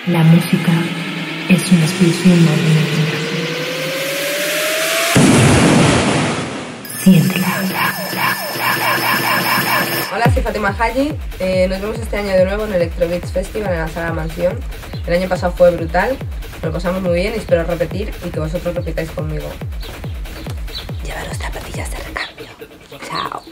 La música es una explosión magnética. Siéntela. Hola, soy Fátima Haji. Nos vemos este año de nuevo en el Electro Beats Festival en la Sala Mansión. El año pasado fue brutal, lo pasamos muy bien y espero repetir y que vosotros repitáis conmigo. Llevaros zapatillas de recambio. Chao.